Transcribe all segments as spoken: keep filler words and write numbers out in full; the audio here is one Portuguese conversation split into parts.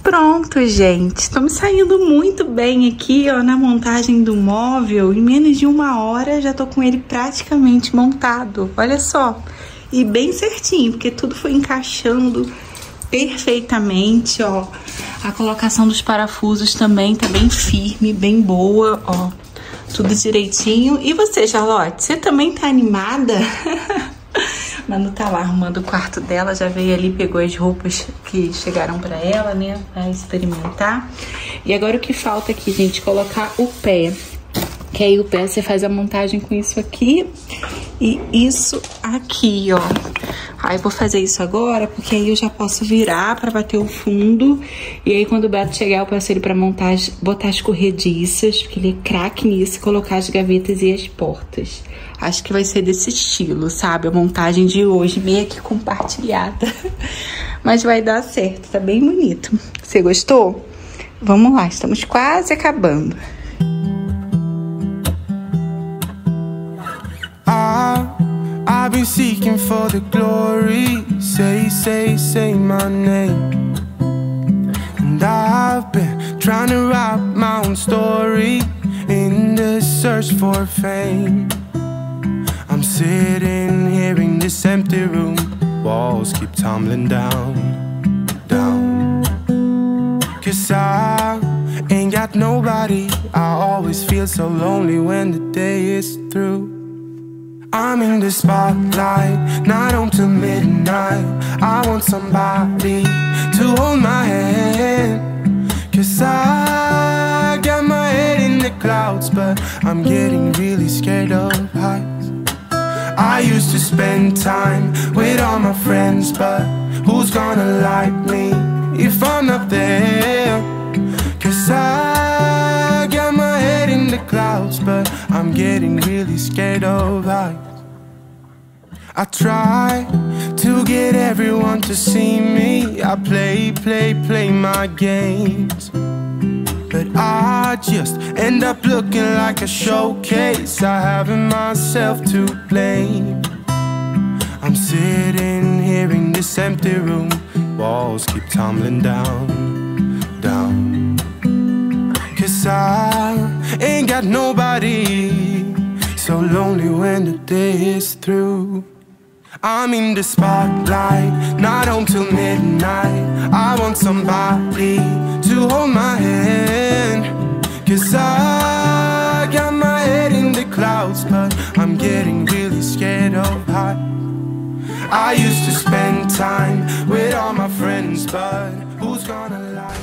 Pronto, gente, tô me saindo muito bem aqui, ó, na montagem do móvel. Em menos de uma hora já tô com ele praticamente montado, olha só. E bem certinho, porque tudo foi encaixando perfeitamente, ó. A colocação dos parafusos também tá bem firme, bem boa, ó. Tudo direitinho. E você, Charlotte, você também tá animada? Manu tá lá arrumando o quarto dela, já veio ali, pegou as roupas que chegaram pra ela, né, pra experimentar. E agora o que falta aqui, gente, colocar o pé. Que aí o pé você faz a montagem com isso aqui e isso aqui, ó. Aí eu vou fazer isso agora, porque aí eu já posso virar pra bater o fundo. E aí quando o Beto chegar, eu passo ele pra montar, as, botar as corrediças, porque ele é craque nisso, e colocar as gavetas e as portas. Acho que vai ser desse estilo, sabe? A montagem de hoje, meio que compartilhada. Mas vai dar certo, tá bem bonito. Você gostou? Vamos lá, estamos quase acabando. I've been seeking for the glory. Say, say, say my name. And I've been trying to write my own story in the search for fame. I'm sitting here in this empty room. Walls keep tumbling down, down. Cause I ain't got nobody. I always feel so lonely when the day is through. I'm in the spotlight, not home till midnight. I want somebody to hold my hand. Cause I got my head in the clouds, but I'm getting really scared of heights. I used to spend time with all my friends, but who's gonna like me if I'm not there? Cause I got my head in the clouds, but I'm getting really scared of heights. I try to get everyone to see me. I play, play, play my games, but I just end up looking like a showcase. I haven't myself to blame. I'm sitting here in this empty room. Walls keep tumbling down, down. Cause I ain't got nobody. So lonely when the day is through. I'm in the spotlight, not home till midnight. I want somebody to hold my hand. Cause I got my head in the clouds, but I'm getting really scared of heights. I used to spend time with all my friends, but who's gonna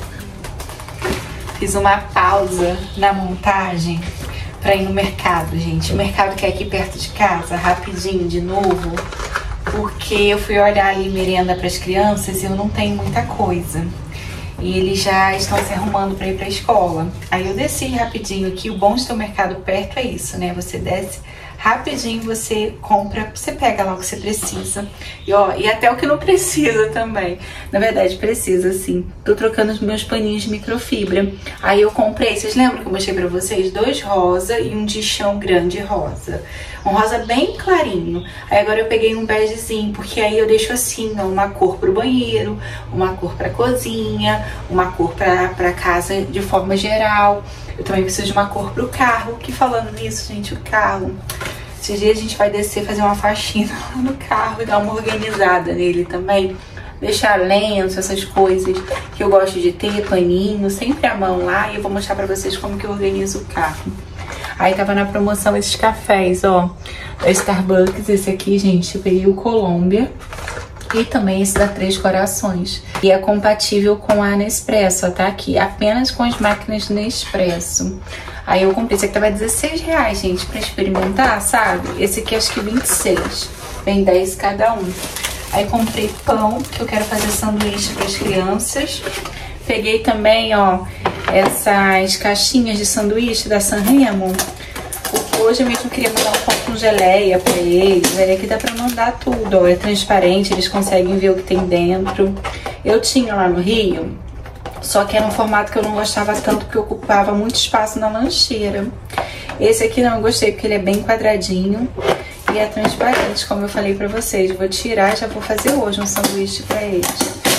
like? Fiz uma pausa na montagem pra ir no mercado, gente. O mercado que é aqui perto de casa, rapidinho de novo. Porque eu fui olhar ali merenda para as crianças e eu não tenho muita coisa. E eles já estão se arrumando para ir para a escola. Aí eu desci rapidinho aqui. O bom de ter o mercado perto é isso, né? Você desce rapidinho, você compra, você pega lá o que você precisa. E, ó, e até o que não precisa também. Na verdade, precisa sim. Tô trocando os meus paninhos de microfibra. Aí eu comprei, vocês lembram que eu mostrei pra vocês? Dois rosa e um de chão grande rosa. Um rosa bem clarinho. Aí agora eu peguei um begezinho, porque aí eu deixo assim, ó, uma cor pro banheiro, uma cor pra cozinha, uma cor pra, pra casa de forma geral. Eu também preciso de uma cor pro carro. Que falando nisso, gente, o carro... Esses dias a gente vai descer, fazer uma faxina lá no carro e dar uma organizada nele também. Deixar lenço, essas coisas que eu gosto de ter, paninho, sempre à mão lá. E eu vou mostrar pra vocês como que eu organizo o carro. Aí tava na promoção esses cafés, ó, da Starbucks. Esse aqui, gente, eu peguei o Colômbia. E também esse da Três Corações. E é compatível com a Nespresso, tá? Aqui, apenas com as máquinas Nespresso. Aí eu comprei, esse aqui tava dezesseis reais, gente, pra experimentar, sabe? Esse aqui acho que vinte e seis. Vem dez cada um. Aí comprei pão, que eu quero fazer sanduíche pras crianças. Peguei também, ó, essas caixinhas de sanduíche da Sanremo. Hoje eu mesmo queria mandar um pão com geleia pra eles. Aí aqui dá pra mandar tudo, ó. É transparente, eles conseguem ver o que tem dentro. Eu tinha lá no Rio, só que era um formato que eu não gostava tanto, porque ocupava muito espaço na lancheira. Esse aqui não, eu gostei, porque ele é bem quadradinho e é transparente, como eu falei pra vocês. Vou tirar e já vou fazer hoje um sanduíche pra eles.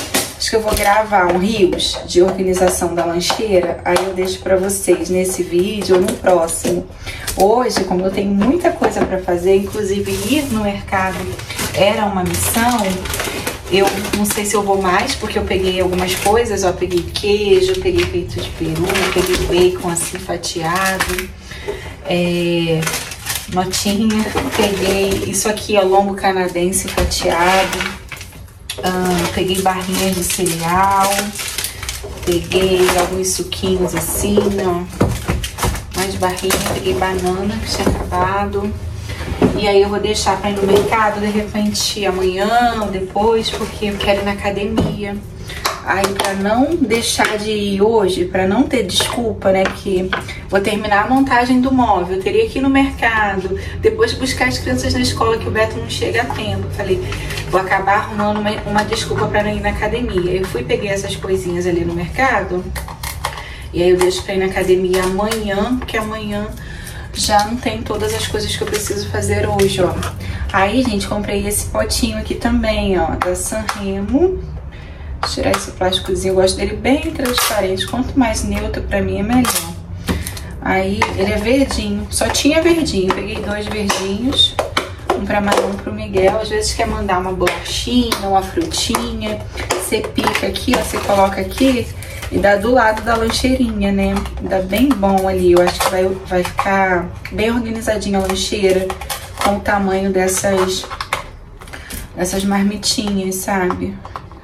Acho que eu vou gravar um reels de organização da lancheira, aí eu deixo pra vocês nesse vídeo ou no próximo. Hoje, como eu tenho muita coisa pra fazer, inclusive ir no mercado era uma missão, eu não sei se eu vou mais, porque eu peguei algumas coisas, ó, peguei queijo, peguei peito de peru, peguei bacon assim fatiado, é, notinha, peguei isso aqui, ó, lombo canadense fatiado, ah, peguei barrinhas de cereal, peguei alguns suquinhos assim, ó, mais barrinha, peguei banana que tinha acabado. E aí eu vou deixar pra ir no mercado, de repente, amanhã ou depois, porque eu quero ir na academia. Aí pra não deixar de ir hoje, pra não ter desculpa, né, que vou terminar a montagem do móvel, eu teria que ir no mercado, depois buscar as crianças na escola, que o Beto não chega a tempo. Falei, vou acabar arrumando uma, uma desculpa pra não ir na academia. Eu fui, peguei essas coisinhas ali no mercado, e aí eu deixo pra ir na academia amanhã, porque amanhã já não tem todas as coisas que eu preciso fazer hoje, ó. Aí, gente, comprei esse potinho aqui também, ó, da Sanremo. Vou tirar esse plásticozinho, eu gosto dele bem transparente. Quanto mais neutro pra mim é melhor. Aí, ele é verdinho, só tinha verdinho. Peguei dois verdinhos, um pra Manu, um pro Miguel. Às vezes quer mandar uma bolachinha, uma frutinha. Você pica aqui, ó, você coloca aqui e dá do lado da lancheirinha, né? Dá bem bom ali. Eu acho que vai, vai ficar bem organizadinha a lancheira com o tamanho dessas, dessas marmitinhas, sabe?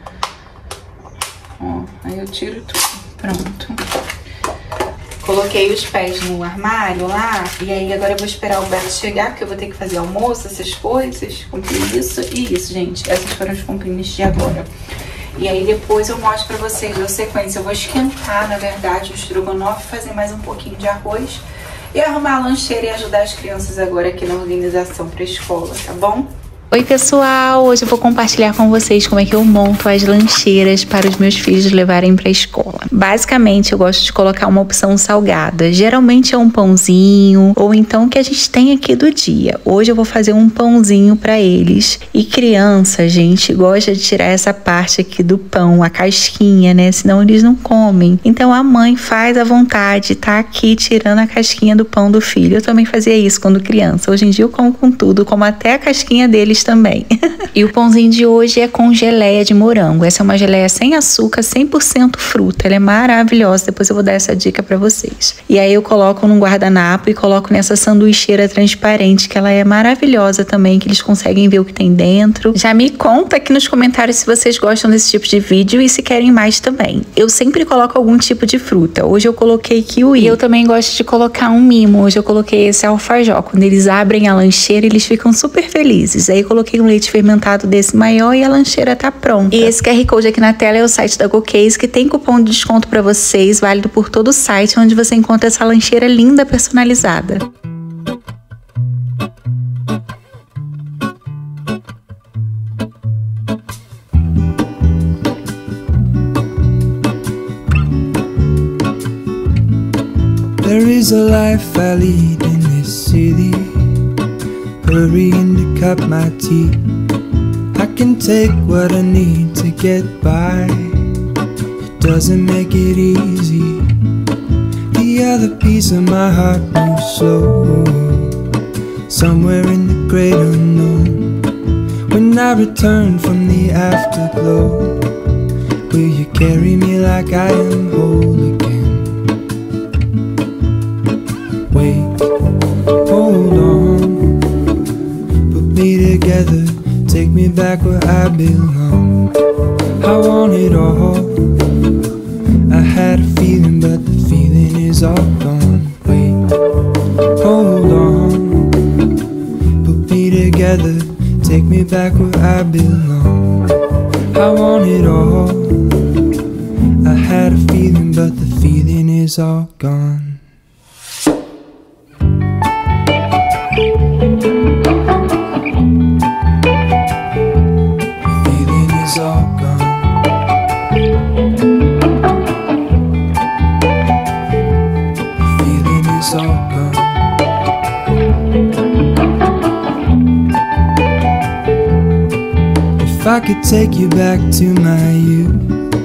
Ó, aí eu tiro tudo. Pronto. Coloquei os pés no armário lá. E aí agora eu vou esperar o Beto chegar, porque eu vou ter que fazer almoço, essas coisas. Comprei isso e isso, gente. Essas foram as comprinhas de agora. E aí depois eu mostro pra vocês a sequência. Eu vou esquentar, na verdade, o estrogonofe, fazer mais um pouquinho de arroz e arrumar a lancheira e ajudar as crianças agora aqui na organização pra escola, tá bom? Oi pessoal, hoje eu vou compartilhar com vocês como é que eu monto as lancheiras para os meus filhos levarem para a escola. Basicamente eu gosto de colocar uma opção salgada, geralmente é um pãozinho ou então o que a gente tem aqui do dia. Hoje eu vou fazer um pãozinho para eles e criança, gente, gosta de tirar essa parte aqui do pão, a casquinha, né, senão eles não comem. Então a mãe faz à vontade, tá aqui tirando a casquinha do pão do filho. Eu também fazia isso quando criança, hoje em dia eu como com tudo, como até a casquinha deles também. E o pãozinho de hoje é com geleia de morango. Essa é uma geleia sem açúcar, cem por cento fruta. Ela é maravilhosa, depois eu vou dar essa dica pra vocês. E aí eu coloco num guardanapo e coloco nessa sanduicheira transparente, que ela é maravilhosa também, que eles conseguem ver o que tem dentro. Já me conta aqui nos comentários se vocês gostam desse tipo de vídeo e se querem mais também. Eu sempre coloco algum tipo de fruta. Hoje eu coloquei kiwi. E eu também gosto de colocar um mimo. Hoje eu coloquei esse alfajor. Quando eles abrem a lancheira, eles ficam super felizes. Aí coloquei um leite fermentado desse maior e a lancheira tá pronta. E esse Q R Code aqui na tela é o site da GoCase, que tem cupom de desconto para vocês, válido por todo o site, onde você encontra essa lancheira linda personalizada. There is a life I lead in this city, hurrying to cut my teeth. I can take what I need to get by. It doesn't make it easy. The other piece of my heart moves slow, somewhere in the great unknown. When I return from the afterglow, will you carry me like I am whole again? Wait, hold on, put me together, take me back where I belong. I want it all. I had a feeling, but the feeling is all gone. Wait, hold on, put me together, take me back where I belong. I want it all. I had a feeling, but the feeling is all gone. If I could take you back to my youth,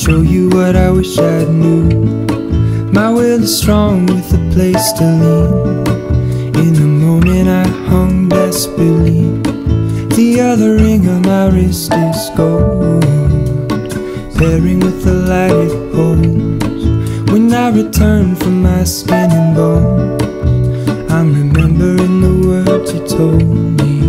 show you what I wish I knew. My will is strong with a place to lean. In a moment I hung desperately. The other ring on my wrist is gold, pairing with the light it holds. When I return from my skin and bones, I'm remembering the words you told me.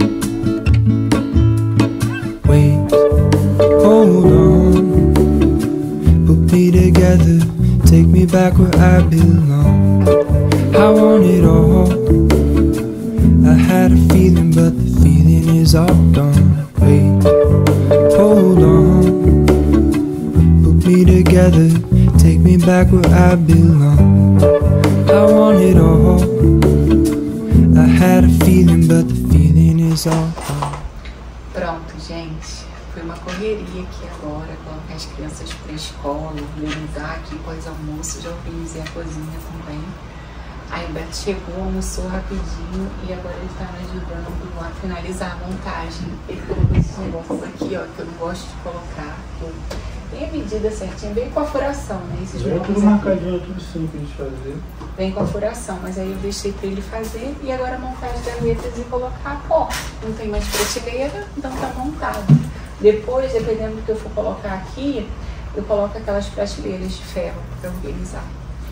Wait, hold on, put me together, take me back where I belong. I want it all. I had a feeling, but the feeling is all gone. Wait, hold on, put me together, take me back where I belong. I want it all. I had a feeling, but the feeling is all gone. Pronto, gente. Foi uma correria aqui agora, colocar as crianças para a escola, organizar aqui pós-almoço, já organizei a cozinha também. Aí o Beto chegou, almoçou rapidinho e agora ele tá me ajudando a finalizar a montagem. Ele colocou esses negócios aqui, ó, que eu não gosto de colocar. Tem a medida certinha, vem com a furação, né? Esses é tudo marcadinho, é tudo simples de fazer. Vem com a furação, mas aí eu deixei pra ele fazer e agora montar as gavetas e colocar a porta. Não tem mais prateleira, então tá montado. Depois, dependendo do que eu for colocar aqui, eu coloco aquelas prateleiras de ferro pra organizar.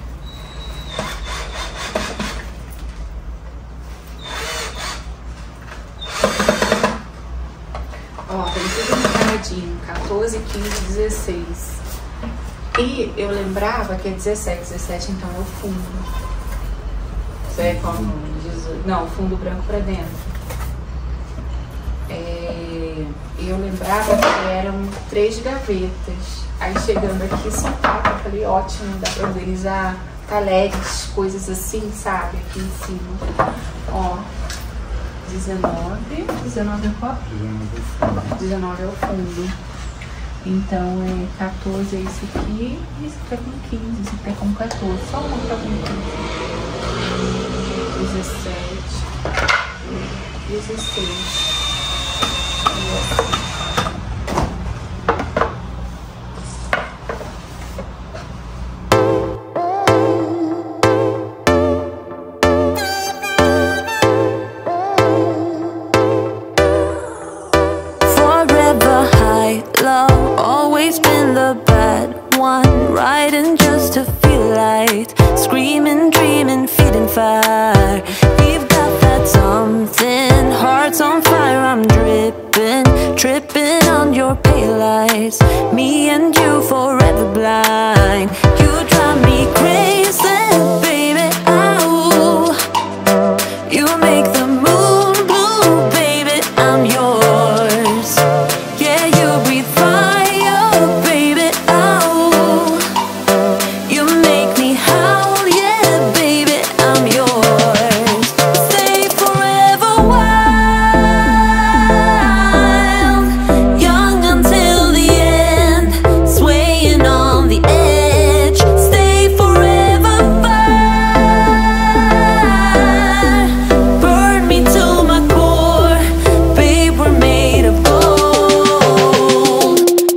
Ó, tem tudo marcadinho, quatorze, quinze, dezesseis. E eu lembrava que é dezessete, dezessete então é o fundo. Isso é como dezoito. Não, o fundo branco pra dentro. É, eu lembrava que eram três gavetas. Aí chegando aqui são quatro, eu falei, ótimo, dá pra organizar talheres, coisas assim, sabe? Aqui em cima. Ó. dezenove. dezenove é qual? dezenove é o fundo. Então é quatorze é esse aqui. E esse aqui é com quinze. Esse aqui é com quatorze. Só uma tá com quinze. dezessete. dezesseis. E assim. Fire. We've got that something, hearts on fire. I'm dripping, tripping on your pale lights. Me and you forever blind. You drive me crazy, baby. Oh, you make the moon blue, baby. I'm yours. Yeah, you breathe fire, baby. Oh, you make me howl, yeah, baby. I'm yours. Stay forever wild, young until the end, swaying on the edge. Stay forever fire, burn me to my core, babe, we're made of gold.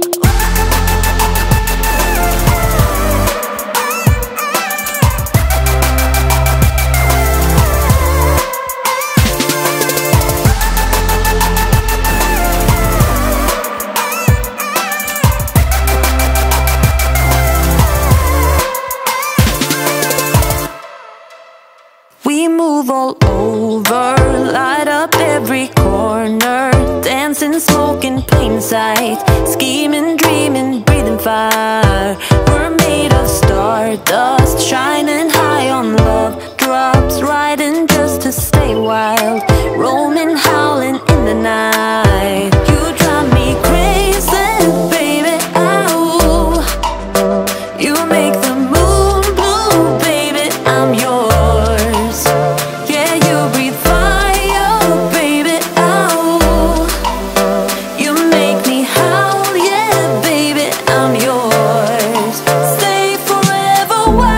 We move all over, light up every corner, dancing, smoking, plain sight, scheming, dreaming, breathing fire. We're made of stardust, shining high on love drops, riding just to stay wild, roaming, howling in the night. You drive me crazy, baby. Oh, you make the moon blue, baby. I'm yours. Yeah, you breathe fire, baby. Oh, you make me howl, yeah, baby. I'm yours. Stay forever wild.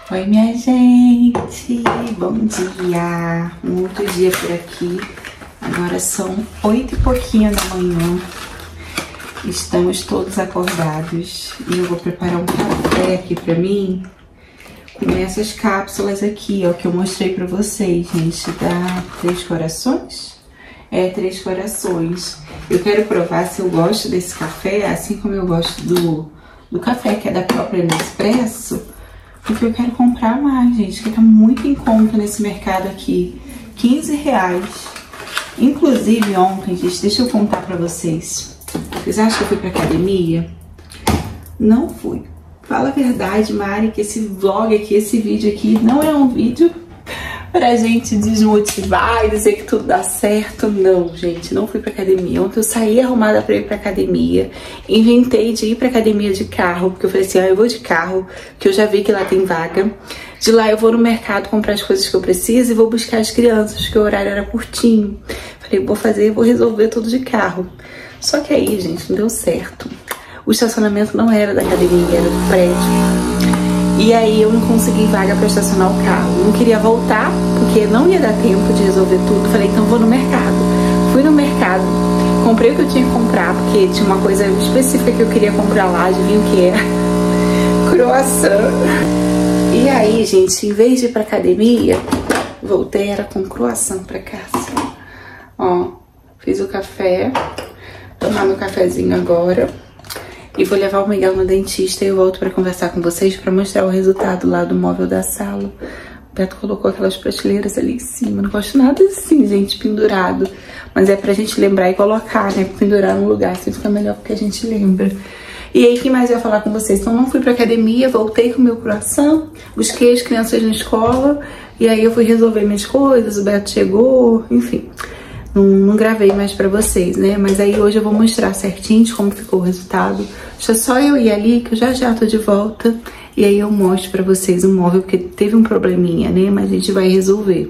Oi, minha gente, bom dia, um outro dia por aqui. Agora são oito e pouquinho da manhã, estamos todos acordados e eu vou preparar um café aqui pra mim com essas cápsulas aqui, ó, que eu mostrei pra vocês, gente, da Três Corações. É, Três Corações. Eu quero provar se eu gosto desse café, assim como eu gosto do, do café que é da própria Nespresso, porque eu quero comprar mais, gente, que tá muito em conta nesse mercado aqui. quinze reais. Inclusive ontem, gente, deixa eu contar pra vocês. Vocês acham que eu fui pra academia? Não fui. Fala a verdade, Mari, que esse vlog aqui, esse vídeo aqui, não é um vídeo pra gente desmotivar e dizer que tudo dá certo. Não, gente, não fui pra academia. Ontem eu saí arrumada pra ir pra academia. Inventei de ir pra academia de carro, porque eu falei assim, ah, eu vou de carro, que eu já vi que lá tem vaga. De lá eu vou no mercado comprar as coisas que eu preciso e vou buscar as crianças, que o horário era curtinho. Falei, vou fazer, vou resolver tudo de carro. Só que aí, gente, não deu certo. O estacionamento não era da academia, era do prédio. E aí eu não consegui vaga pra estacionar o carro. Não queria voltar, porque não ia dar tempo de resolver tudo. Falei, então vou no mercado. Fui no mercado, comprei o que eu tinha que comprar, porque tinha uma coisa específica que eu queria comprar lá, adivinha o que era? Croissant. E aí, gente, em vez de ir pra academia, voltei, era com croissant pra casa. Ó, fiz o café, tomar meu cafezinho agora. E vou levar o Miguel no dentista e eu volto pra conversar com vocês pra mostrar o resultado lá do móvel da sala. O Beto colocou aquelas prateleiras ali em cima. Não gosto nada assim, gente, pendurado. Mas é pra gente lembrar e colocar, né? Pendurar no lugar, assim fica melhor porque a gente lembra. E aí, o que mais eu ia falar com vocês? Então, não fui pra academia, voltei com o meu coração, busquei as crianças na escola, e aí eu fui resolver minhas coisas, o Beto chegou, enfim. Não, não gravei mais pra vocês, né? Mas aí hoje eu vou mostrar certinho de como ficou o resultado. Deixa só eu ir ali, que eu já já tô de volta. E aí eu mostro pra vocês o móvel, porque teve um probleminha, né? Mas a gente vai resolver.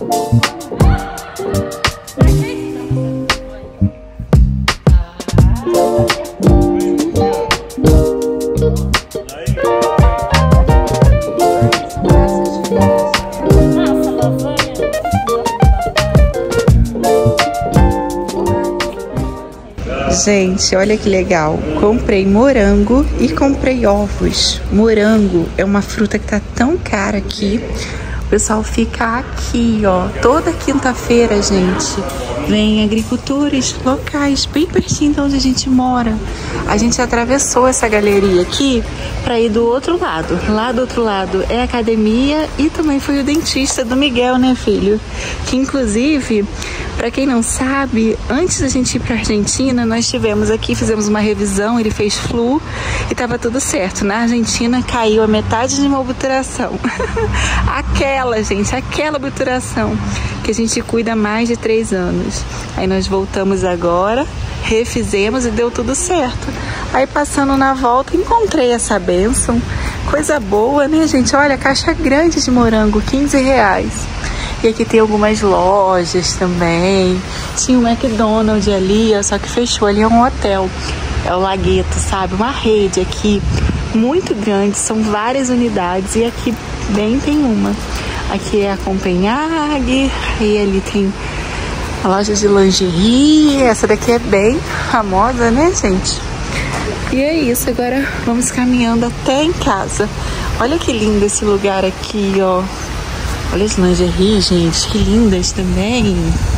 Gente, olha que legal. Comprei morango e comprei ovos. Morango é uma fruta que tá tão cara aqui. O pessoal fica aqui, ó. Toda quinta-feira, gente, vem agricultores locais, bem pertinho de onde a gente mora. A gente atravessou essa galeria aqui pra ir do outro lado. Lá do outro lado é a academia e também foi o dentista do Miguel, né, filho? Que inclusive, pra quem não sabe, antes da gente ir pra Argentina, nós tivemos aqui, fizemos uma revisão, ele fez flu e tava tudo certo. Na Argentina caiu a metade de uma obturação. Aquela, gente, aquela obturação que a gente cuida há mais de três anos. Aí nós voltamos agora, refizemos e deu tudo certo. Aí passando na volta, encontrei essa bênção. Coisa boa, né, gente? Olha, caixa grande de morango, quinze reais. E aqui tem algumas lojas também. Tinha um McDonald's ali, ó, só que fechou. Ali é um hotel. É o Lagueto, sabe? Uma rede aqui muito grande. São várias unidades e aqui bem tem uma. Aqui é a Copenhague. E ali tem a loja de lingerie. Essa daqui é bem famosa, né, gente? E é isso. Agora vamos caminhando até em casa. Olha que lindo esse lugar aqui, ó. Olha as lingerie, gente, que lindas também.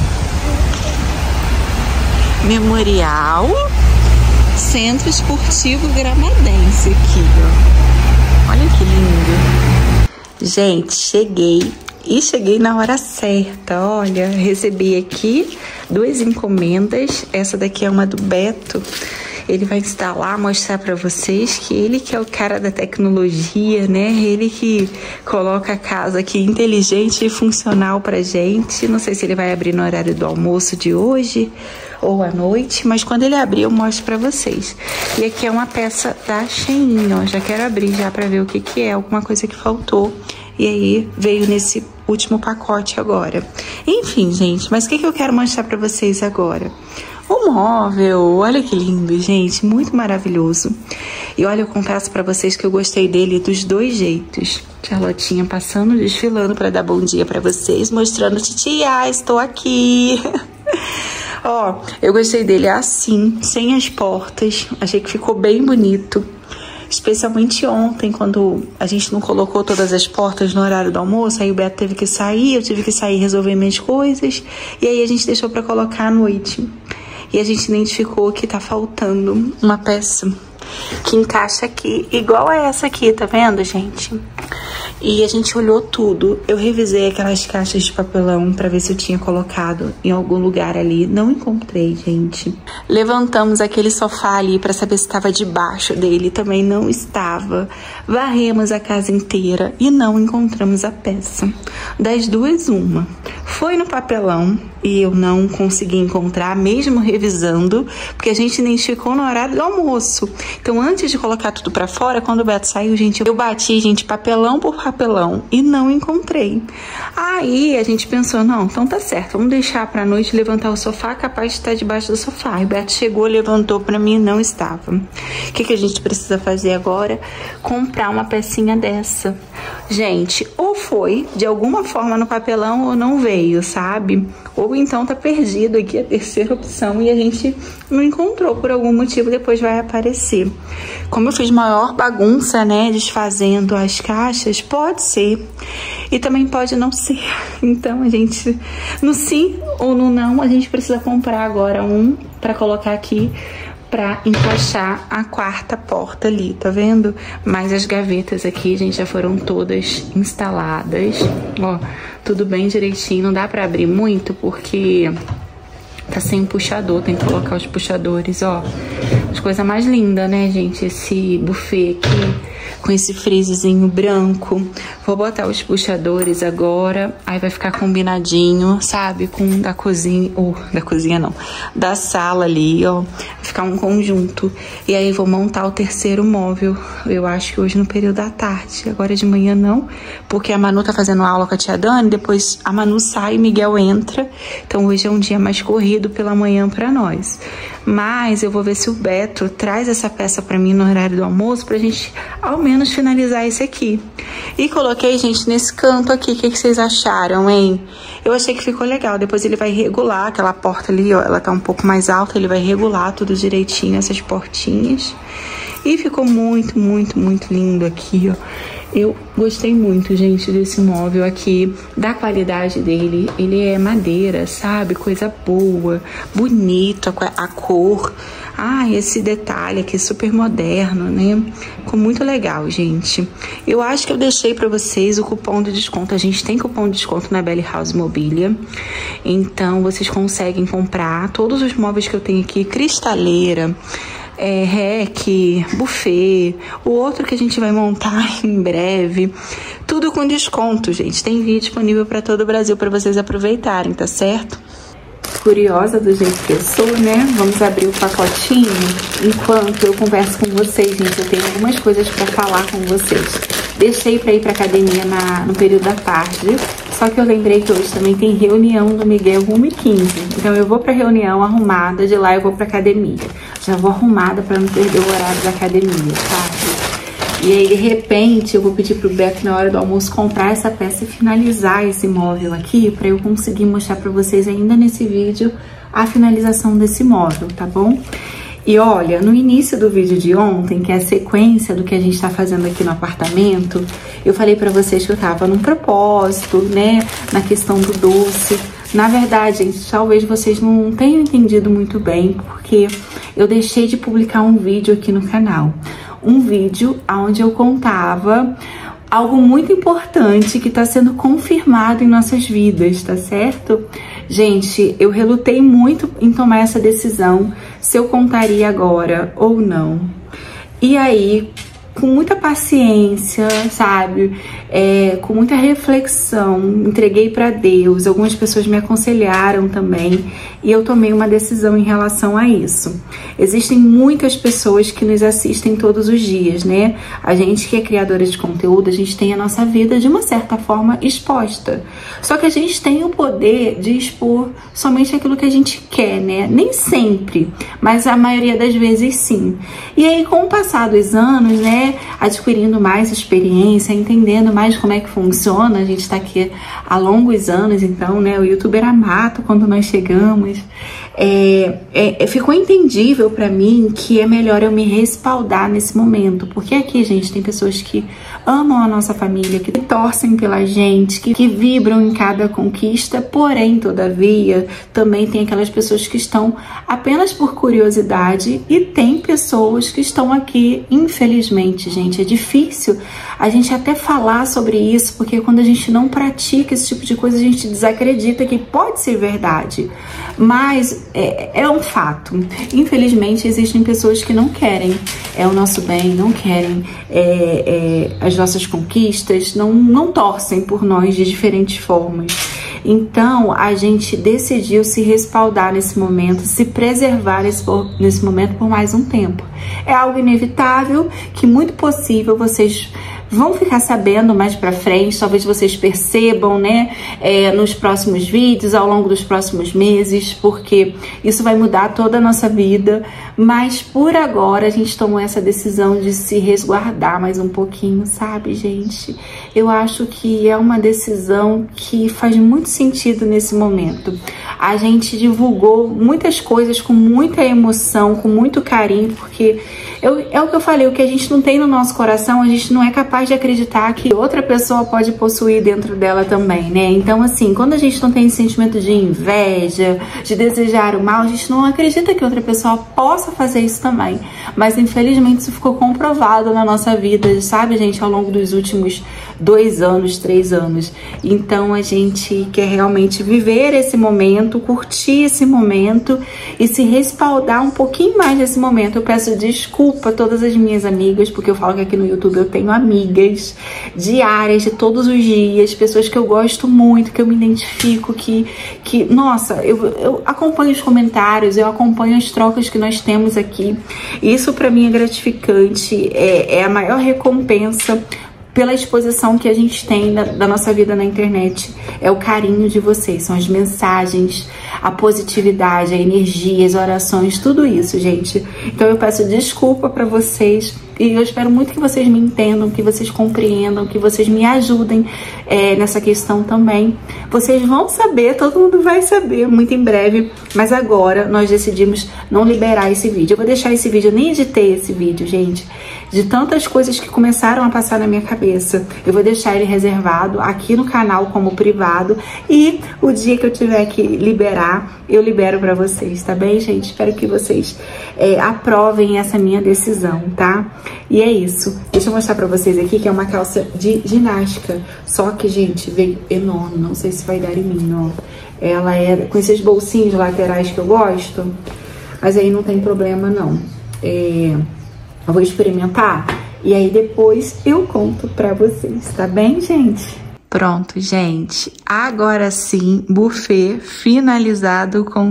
Memorial Centro Esportivo Gramadense aqui, ó. Olha que lindo. Gente, cheguei. E cheguei na hora certa, olha. Recebi aqui duas encomendas. Essa daqui é uma do Beto. Ele vai instalar, mostrar pra vocês que ele que é o cara da tecnologia, né? Ele que coloca a casa aqui inteligente e funcional pra gente. Não sei se ele vai abrir no horário do almoço de hoje ou à noite, mas quando ele abrir eu mostro pra vocês. E aqui é uma peça da Shein, ó. Já quero abrir já pra ver o que que é, alguma coisa que faltou. E aí veio nesse último pacote agora. Enfim, gente, mas o que que eu quero mostrar pra vocês agora? o móvel. Olha que lindo, gente, muito maravilhoso. E olha, eu confesso pra vocês que eu gostei dele dos dois jeitos. Charlotinha passando, desfilando pra dar bom dia pra vocês, mostrando, titia, estou aqui. Ó, eu gostei dele assim, sem as portas. Achei que ficou bem bonito. Especialmente ontem, quando a gente não colocou todas as portas no horário do almoço, aí o Beto teve que sair, eu tive que sair resolver minhas coisas, e aí a gente deixou pra colocar à noite. E a gente identificou que tá faltando uma peça que encaixa aqui, igual a essa aqui, tá vendo, gente? E a gente olhou tudo. Eu revisei aquelas caixas de papelão pra ver se eu tinha colocado em algum lugar ali. Não encontrei, gente. Levantamos aquele sofá ali pra saber se estava debaixo dele. Também não estava. Varremos a casa inteira e não encontramos a peça. Das duas, uma. Foi no papelão e eu não consegui encontrar, mesmo revisando, porque a gente identificou no horário do almoço. Então, antes de colocar tudo pra fora, quando o Beto saiu, gente, eu bati, gente, papelão por papelão e não encontrei. Aí a gente pensou, não, então tá certo, vamos deixar pra noite levantar o sofá, capaz de estar debaixo do sofá. E o Beto chegou, levantou pra mim e não estava. O que que a gente precisa fazer agora? Comprar uma pecinha dessa. Gente, ou foi de alguma forma no papelão ou não veio, sabe? Ou então tá perdido aqui a terceira opção e a gente não encontrou por algum motivo, depois vai aparecer. Como eu fiz maior bagunça, né, desfazendo as caixas, pode ser e também pode não ser. Então a gente, no sim ou no não, a gente precisa comprar agora um pra colocar aqui pra encaixar a quarta porta ali, tá vendo? Mas as gavetas aqui, gente, já foram todas instaladas. Ó, tudo bem direitinho, não dá pra abrir muito porque tá sem puxador, tem que colocar os puxadores, ó. As coisas mais lindas, né, gente? Esse buffet aqui com esse frisezinho branco. Vou botar os puxadores agora, aí vai ficar combinadinho, sabe? Com da cozinha, ou da cozinha não, da sala ali, ó. Vai ficar um conjunto. E aí vou montar o terceiro móvel, eu acho que hoje no período da tarde. Agora de manhã não, porque a Manu tá fazendo aula com a tia Dani, depois a Manu sai e Miguel entra. Então hoje é um dia mais corrido pela manhã pra nós. Mas eu vou ver se o Beto traz essa peça pra mim no horário do almoço, pra gente ao menos finalizar esse aqui. E coloquei, gente, nesse canto aqui. O que, que vocês acharam, hein? Eu achei que ficou legal. Depois ele vai regular aquela porta ali, ó. Ela tá um pouco mais alta, ele vai regular tudo direitinho, essas portinhas. E ficou muito, muito, muito lindo aqui, ó. Eu gostei muito, gente, desse móvel aqui, da qualidade dele. Ele é madeira, sabe? Coisa boa, bonito, a, a cor. Ah, esse detalhe aqui super moderno, né? Ficou muito legal, gente. Eu acho que eu deixei pra vocês o cupom de desconto. A gente tem cupom de desconto na Belly House Mobília. Então, vocês conseguem comprar todos os móveis que eu tenho aqui. Cristaleira, é, rec, buffet, o outro que a gente vai montar em breve. Tudo com desconto, gente. Tem vídeo disponível pra todo o Brasil pra vocês aproveitarem, tá certo? Curiosa do jeito que eu sou, né? Vamos abrir o pacotinho enquanto eu converso com vocês, gente. Eu tenho algumas coisas pra falar com vocês. Deixei pra ir pra academia na, no período da tarde, só que eu lembrei que hoje também tem reunião do Miguel uma e quinze. Então eu vou pra reunião arrumada, de lá eu vou pra academia. Já vou arrumada pra não perder o horário da academia, sabe? E aí, de repente, eu vou pedir pro Beto, na hora do almoço, comprar essa peça e finalizar esse móvel aqui, pra eu conseguir mostrar pra vocês ainda nesse vídeo a finalização desse móvel, tá bom? E olha, no início do vídeo de ontem, que é a sequência do que a gente tá fazendo aqui no apartamento, eu falei pra vocês que eu tava num propósito, né, na questão do doce. Na verdade, gente, talvez vocês não tenham entendido muito bem, porque eu deixei de publicar um vídeo aqui no canal. Um vídeo onde eu contava algo muito importante que está sendo confirmado em nossas vidas, tá certo? Gente, eu relutei muito em tomar essa decisão, se eu contaria agora ou não. E aí, com muita paciência, sabe? É, com muita reflexão, entreguei para Deus. Algumas pessoas me aconselharam também e eu tomei uma decisão em relação a isso. Existem muitas pessoas que nos assistem todos os dias, né? A gente que é criadora de conteúdo, a gente tem a nossa vida de uma certa forma exposta. Só que a gente tem o poder de expor somente aquilo que a gente quer, né? Nem sempre, mas a maioria das vezes sim. E aí, com o passar dos anos, né? Adquirindo mais experiência, entendendo mais como é que funciona. A gente está aqui há longos anos, então, né? O YouTube era mato quando nós chegamos. É, é, ficou entendível para mim que é melhor eu me respaldar nesse momento, porque aqui, gente, tem pessoas que amam a nossa família, que torcem pela gente, que, que vibram em cada conquista, porém, todavia, também tem aquelas pessoas que estão apenas por curiosidade e tem pessoas que estão aqui, infelizmente, gente, é difícil a gente até falar sobre isso, porque quando a gente não pratica esse tipo de coisa, a gente desacredita que pode ser verdade, mas é, é um fato. Infelizmente, existem pessoas que não querem é o nosso bem, não querem é, é, as nossas conquistas, não, não torcem por nós de diferentes formas. Então, a gente decidiu se respaldar nesse momento, se preservar nesse, nesse momento por mais um tempo. É algo inevitável, que muito possível vocês vão ficar sabendo mais pra frente, talvez vocês percebam, né, é, nos próximos vídeos, ao longo dos próximos meses, porque isso vai mudar toda a nossa vida, mas por agora a gente tomou essa decisão de se resguardar mais um pouquinho, sabe, gente? Eu acho que é uma decisão que faz muito sentido nesse momento. A gente divulgou muitas coisas com muita emoção, com muito carinho, porque eu, é o que eu falei, o que a gente não tem no nosso coração, a gente não é capaz de acreditar que outra pessoa pode possuir dentro dela também, né? Então, assim, quando a gente não tem esse sentimento de inveja, de desejar o mal, a gente não acredita que outra pessoa possa fazer isso também. Mas, infelizmente, isso ficou comprovado na nossa vida, sabe, gente, ao longo dos últimos dois anos, três anos. Então, a gente quer realmente viver esse momento, curtir esse momento e se respaldar um pouquinho mais nesse momento. Eu peço desculpa a todas as minhas amigas, porque eu falo que aqui no YouTube eu tenho amigas diárias, de todos os dias, pessoas que eu gosto muito, que eu me identifico, que, que nossa, eu, eu acompanho os comentários, eu acompanho as trocas que nós temos aqui. Isso pra mim é gratificante, é, é a maior recompensa pela exposição que a gente tem da, da nossa vida na internet. É o carinho de vocês, são as mensagens, a positividade, a energia, as orações, tudo isso, gente. Então eu peço desculpa pra vocês e eu espero muito que vocês me entendam, que vocês compreendam, que vocês me ajudem é, nessa questão também. Vocês vão saber, todo mundo vai saber muito em breve, mas agora nós decidimos não liberar esse vídeo. Eu vou deixar esse vídeo, eu nem editei esse vídeo, gente, de tantas coisas que começaram a passar na minha cabeça. Eu vou deixar ele reservado aqui no canal como privado e o dia que eu tiver que liberar, eu libero pra vocês, tá bem, gente? Espero que vocês é, aprovem essa minha decisão, tá? E é isso. Deixa eu mostrar pra vocês aqui que é uma calça de ginástica. Só que, gente, veio enorme. Não sei se vai dar em mim, ó. Ela é com esses bolsinhos laterais que eu gosto. Mas aí não tem problema, não. É... Eu vou experimentar. E aí depois eu conto pra vocês, tá bem, gente? Pronto, gente. Agora sim, buffet finalizado com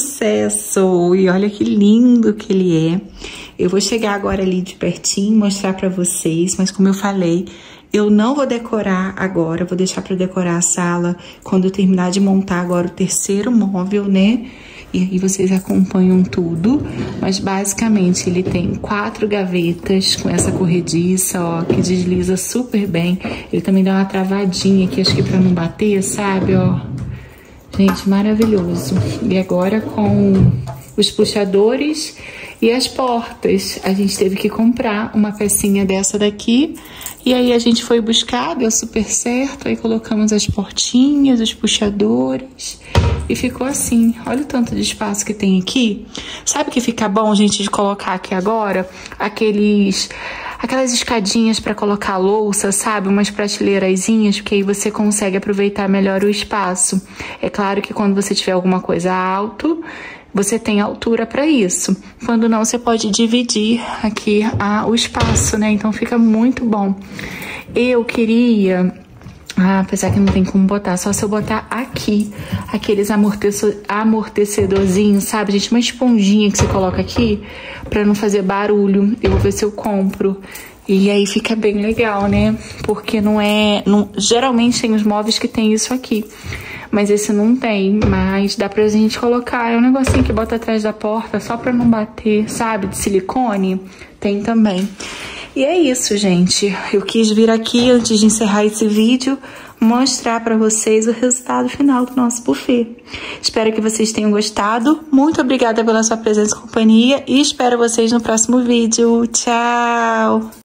sucesso. E olha que lindo que ele é. Eu vou chegar agora ali de pertinho, mostrar pra vocês. Mas como eu falei, eu não vou decorar agora. Vou deixar pra decorar a sala quando eu terminar de montar agora o terceiro móvel, né? E aí vocês acompanham tudo, mas basicamente ele tem quatro gavetas com essa corrediça, ó, que desliza super bem. Ele também dá uma travadinha aqui, acho que pra não bater, sabe, ó. Gente, maravilhoso. E agora com os puxadores e as portas. A gente teve que comprar uma pecinha dessa daqui. E aí a gente foi buscar, deu super certo. Aí colocamos as portinhas, os puxadores. E ficou assim. Olha o tanto de espaço que tem aqui. Sabe o que fica bom, gente, de colocar aqui agora? Aqueles... Aquelas escadinhas para colocar a louça, sabe? Umas prateleirazinhas, porque aí você consegue aproveitar melhor o espaço. É claro que quando você tiver alguma coisa alto, você tem altura para isso. Quando não, você pode dividir aqui a, o espaço, né? Então fica muito bom. Eu queria, ah, apesar que não tem como botar, só se eu botar aqui, aqueles amortecedor, amortecedorzinhos, sabe, gente? Uma esponjinha que você coloca aqui pra não fazer barulho. Eu vou ver se eu compro. E aí fica bem legal, né? Porque não é... Não, geralmente tem os móveis que tem isso aqui. Mas esse não tem. Mas dá pra gente colocar. É um negocinho que bota atrás da porta só pra não bater, sabe? De silicone. Tem também. E é isso, gente. Eu quis vir aqui, antes de encerrar esse vídeo, mostrar pra vocês o resultado final do nosso buffet. Espero que vocês tenham gostado. Muito obrigada pela sua presença e companhia. E espero vocês no próximo vídeo. Tchau!